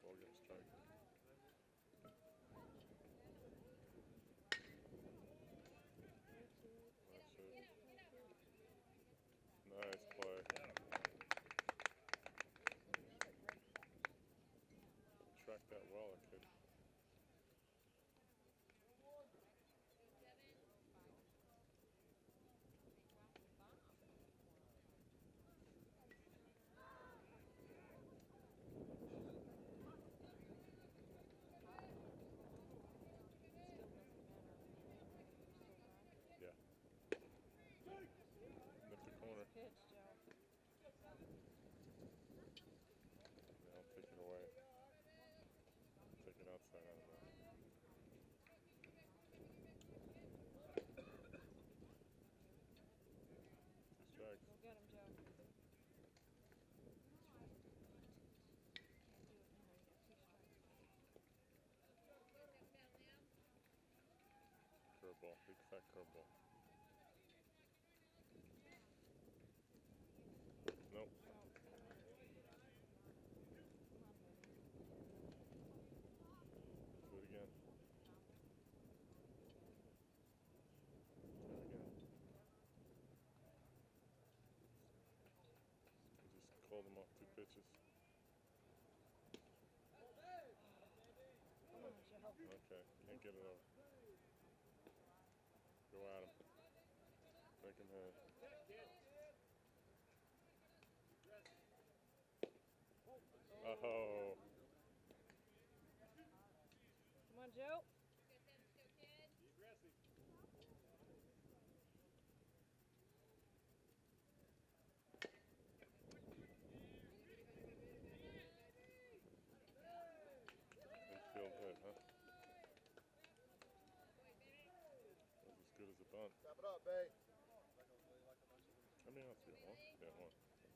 Ball game strike. That's it. Nice play. Track that well, that kid. Yeah. Nip the corner. Pitch, Joe. Yeah, I'll take it away. Take it outside, I don't know. Two strikes. Go get him, Joe. Can't do it now. You got 2 strikes. Curveball. Big fat curveball. Nope. Do it again. Do it again. I just called him off 2 pitches. Come on, Joe. Okay, can't get it over. Go at him. Make him hit. Oh. Come on, Joe. Infield hit, huh? That was as good as a bunt. Wrap it up, Bay. How many outs do you have? 1? Yeah, 1.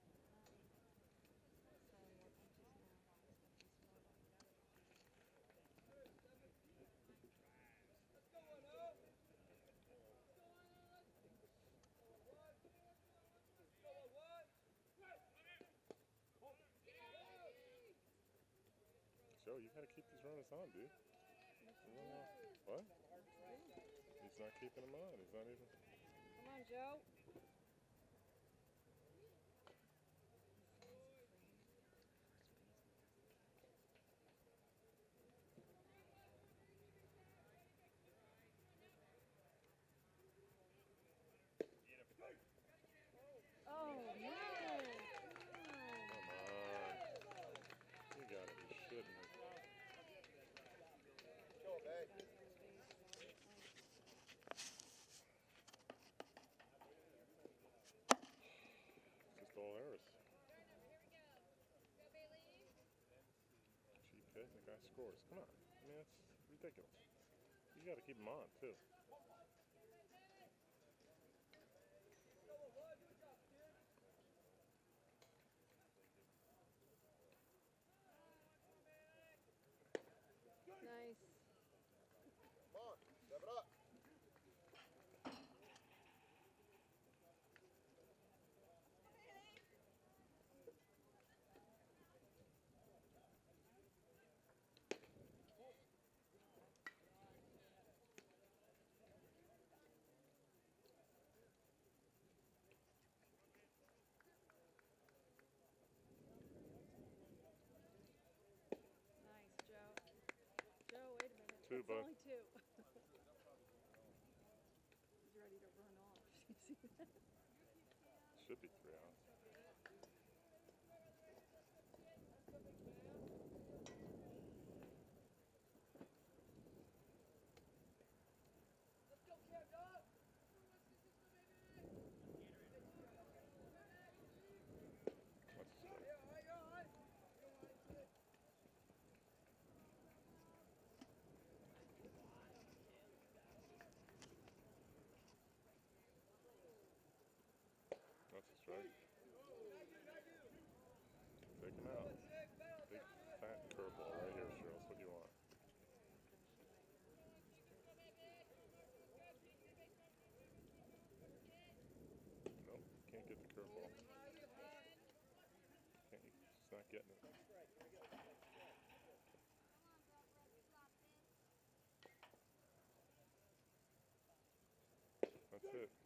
Joe, you gotta keep these runners on, dude. What? He's not keeping them on. He's not even. Come on, Joe. Oh, no. Come on. You gotta be shitting me. Go, Bay. It's just all errors. Cheap hit and the guy scores. Come on. I mean, that's ridiculous. You gotta keep them on, too. Nice. Come on, wrap it up. Nice, Joe. Joe, wait a minute. 2, It's bud. only 2. He's ready to run off. You see that? Should be 3 outs. That's a strike. That's a strike. Take him out. Big fat curveball right here, Cheryl. What do you want? Nope, can't get the curveball. He's not getting it. it.